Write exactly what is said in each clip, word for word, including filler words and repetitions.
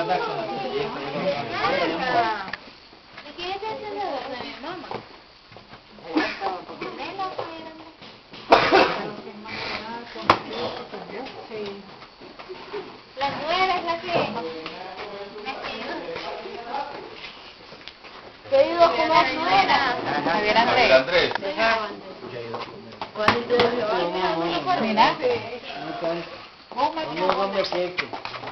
andar con la belleza. ¿Y qué es eso de mi mamá? La nuera es la que... ¿Qué digo con la nuera? Javier Andrés. Andrés. ¿Cuál es el Mira. No come queque.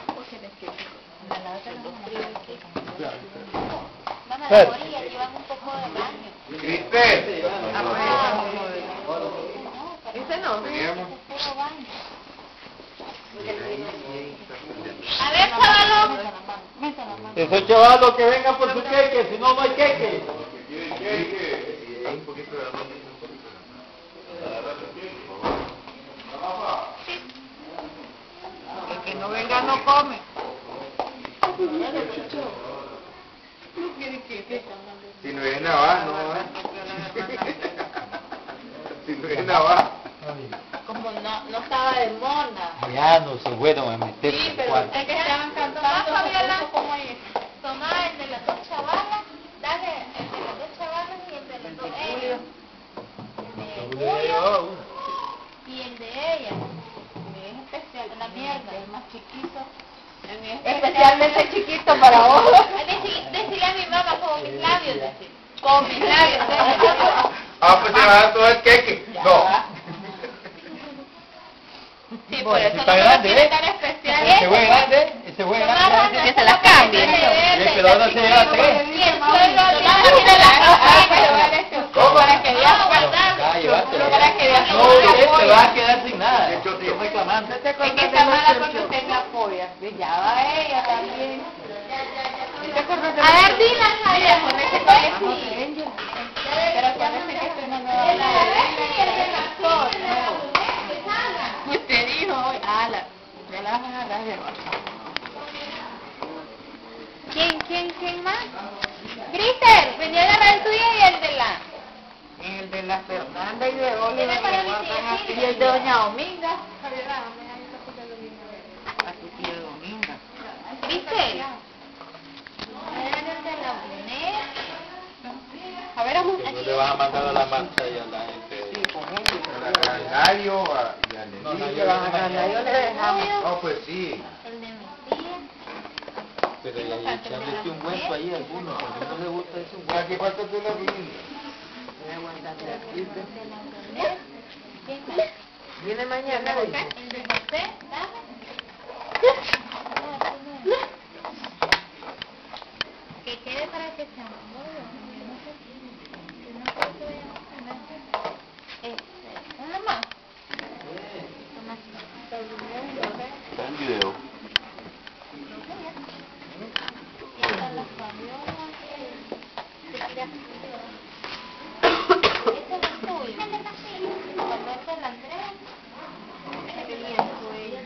Mamá, la orilla llevan un poco de baño. Cristel. Ese no. Seguimos. Puro baño. A ver, chavalón. Esos chavalos que vengan por su queque, si no, no hay queque. Un poquito de arroz. El que no venga no come. Si no viene abajo, no va. Si no viene abajo. Como no, no estaba de mona. Ya no se fueron a meter Sí, al pero cuarto. es que estaban cantando como es. Tomá el de las dos chavalas, dale el de las dos chavalas y el de los dos ellos. El de Julio y el de ella. Mi es especial. La mierda. Es más chiquito. Especialmente chiquito para vos. Decirle a mi mamá como mis labios, decir. Con mis labios. Ah, pues se va a dar todo el queque. No. Sí, por Bueno, eso si no está me lo grande, quiere ¿eh? tan especial. Ese güey grande, ese güey grande. Que se las cambie. Y es que la otra se lleva tres. Y el suelo No, tiene la ¿Cómo? para que veas. Ya, llévatelo. Para que veas. No, eh, te vas a quedar sin nada. Estoy reclamando. Es que está mala porque usted me apoya. Ya va ella también. A ver, dile, Mira, con ese colegio. sí. Pero parece que estoy no me va a dar. Usted dijo, ala, ya la vas a agarrar de baja. ¿Quién, quién, quién más? Grister, venía a agarrar el tuyo y el de la... El de la Fernanda y de Oli. Tiene para mi Y el de Doña Dominga. A tu tía Dominga. Grister. Era el de la Brunea. A ver, amor. Que no le vas a mandar a la marcha y a la gente. A la Gallo y a No, no, Nelly. yo A yo le dejamos. No, pues sí. El de mi tía. Pero ya echarle un hueso ahí a alguno, porque no le gusta ese hueso. Aquí falta tú la vinil. Voy a guardarle aquí. El de la Brunea. ¿Quién más? Viene mañana. El de José, dame. Que quede para que se amore. No sé si voy a comer. Este, uno más. Está en video. Y están las Fabiolas. Ese es el tuyo. Roberto, el Andrés. Y el tuyo.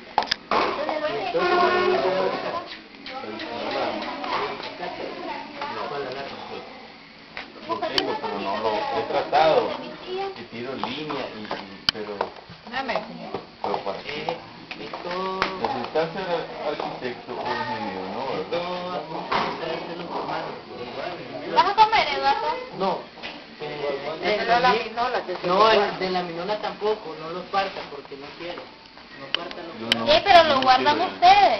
Lo tengo, pero no lo he tratado. Y tiro línea, y, y- pero, Dame. pero para qué. Esto, Necesitas ser arquitecto o ingeniero, ¿no? esto, ¿Verdad? ¿Vas a comer, Eduardo? no. Ese no es la minola, que se No, lleva. el de la minona tampoco, no los parta porque no quiero. No parta los Yo no. Sí, pero lo guardan quiero. ustedes.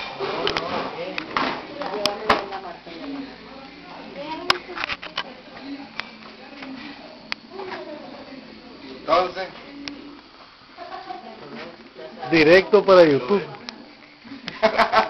Entonces, Directo para YouTube.